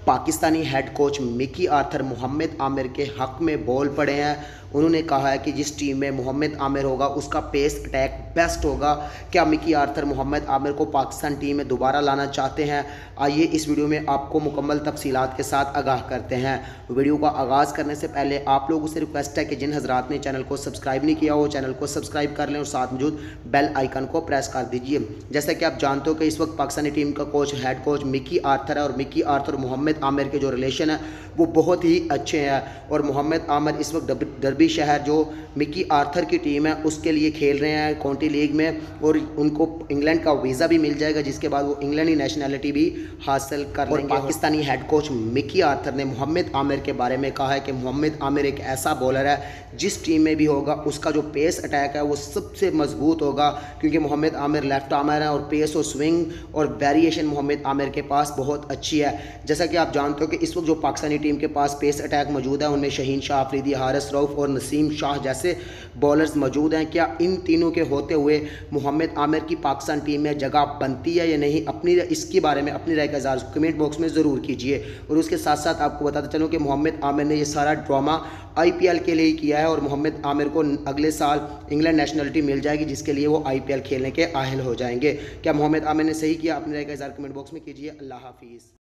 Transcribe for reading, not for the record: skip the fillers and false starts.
Pakistani head coach Mickey Arthur Mohammad Amir के हक में बोल पड़े हैं। उन्होंने कहा है कि जिस टीम में मोहम्मद आमिर होगा उसका पेस अटैक बेस्ट होगा। क्या मिकी आर्थर मोहम्मद आमिर को पाकिस्तान टीम में दोबारा लाना चाहते हैं? आइए इस वीडियो में आपको मुकम्मल तफसीलात के साथ आगाह करते हैं। वीडियो का आगाज़ करने से पहले आप लोगों से रिक्वेस्ट है कि जिन हजरात ने चैनल को सब्सक्राइब नहीं किया हो चैनल को सब्सक्राइब कर लें और साथ मौजूद बेल आइकन को प्रेस कर दीजिए। जैसा कि आप जानते हो कि इस वक्त पाकिस्तानी टीम का coach head coach Mickey Arthur है और मिकी आर्थर और मोहम्मद आमिर के जो रिलेशन है वो बहुत ही अच्छे हैं। और मोहम्मद आमिर इस वक्त डर्बी शहर जो मिकी आर्थर की टीम है उसके लिए खेल रहे हैं काउंटी लीग में, और उनको इंग्लैंड का वीज़ा भी मिल जाएगा जिसके बाद वो इंग्लैंड की नेशनैलिटी भी हासिल कर लेंगे। पाकिस्तानी हेड कोच मिकी आर्थर ने मोहम्मद आमिर के बारे में कहा है कि मोहम्मद आमिर एक ऐसा बॉलर है जिस टीम में भी होगा उसका जो पेस अटैक है वो सबसे मजबूत होगा, क्योंकि मोहम्मद आमिर लेफ्ट आर्मर है और पेस और स्विंग और वेरिएशन मोहम्मद आमिर के पास बहुत अच्छी है। जैसा कि आप जानते हो कि इस वक्त जो पाकिस्तानी टीम के पास पेस अटैक मौजूद है उनमें शहीन शाह अफरीदी, हारिस रऊफ और नसीम शाह जैसे बॉलर्स मौजूद हैं। क्या इन तीनों के होते हुए मोहम्मद आमिर की पाकिस्तान टीम में जगह बनती है या नहीं? अपनी इसके बारे में अपनी राय का इज़हार कमेंट बॉक्स में ज़रूर कीजिए। और उसके साथ साथ आपको बताते चलूँ कि मोहम्मद आमिर ने ये सारा ड्रामा IPL के लिए किया है और मोहम्मद आमिर को अगले साल इंग्लैंड नेशनलिटी मिल जाएगी जिसके लिए वो IPL खेलने के अहल हो जाएंगे। क्या मोहम्मद आमिर ने सही किया? अपनी राय का इज़हार कमेंट बॉक्स में कीजिए। अल्लाह हाफिज़।